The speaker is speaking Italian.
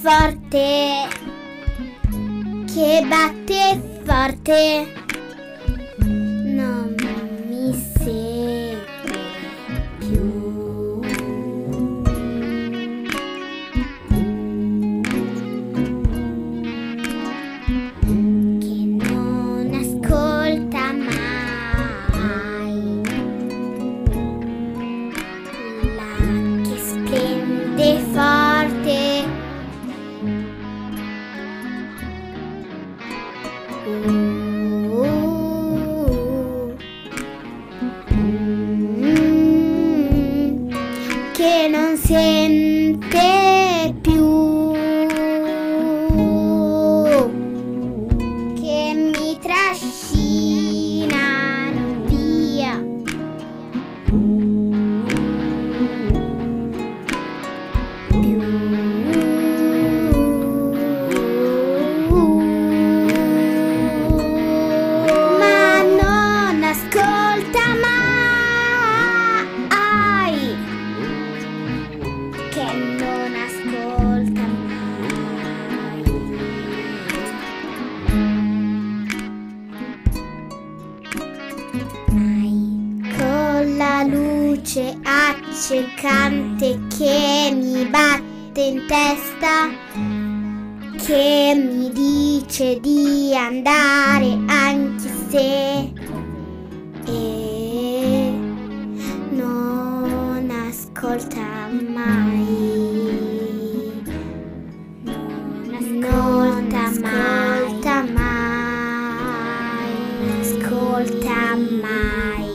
forte, che batte forte, non mi segue più. Che non ascolta mai, la che splende forte. Che non sente più, che mi trascinano via. Ma non ascolta mai, che non ascolta mai. Con la luce accecante che mi batte in testa, che mi dice di andare anche se non ascolta mai, non ascolta mai, ascolta mai.